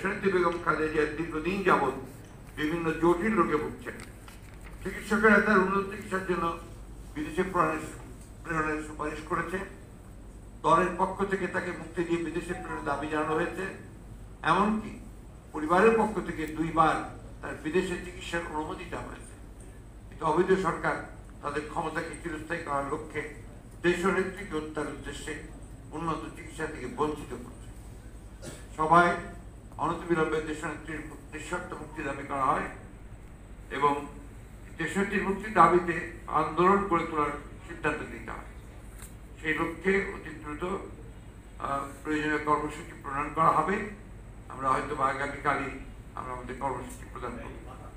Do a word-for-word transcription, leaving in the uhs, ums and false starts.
দেশনেত্রী বেগম খালেদা জিয়া দীর্ঘদিন যাবৎ বিভিন্ন জটিল রোগে ভুগছেন। চিকিৎসকেরা তার উন্নত চিকিৎসার জন্য বিদেশে প্রেরণের সুপারিশ করেছে। দলের পক্ষ থেকে তাকে মুক্তি দিয়ে বিদেশে প্রেরণের দাবি জানানো হয়েছে। এমনকি পরিবারের পক্ষ থেকে দুইবার তার বিদেশে চিকিৎসার অনুমতি দেওয়া হয়েছে। কিন্তু অবৈধ সরকার তাদের ক্ষমতাকে চিরস্থায়ী করার লক্ষ্যে দেশনেত্রীকে হত্যার উদ্দেশ্যে উন্নত চিকিৎসা থেকে বঞ্চিত করছে। সবাই অনতিবিলম্বে দেশনেত্রীর নিঃশর্ত মুক্তি দাবি করা হয় এবং দেশনেত্রীর মুক্তির দাবিতে আন্দোলন গড়ে তোলার সিদ্ধান্ত নিতে হয়। সেই লক্ষ্যে অতি দ্রুত প্রয়োজনীয় কর্মসূচি প্রণয়ন করা হবে। আমরা হয়তো বা আগামীকালই আমরা আমাদের কর্মসূচি প্রদান করব।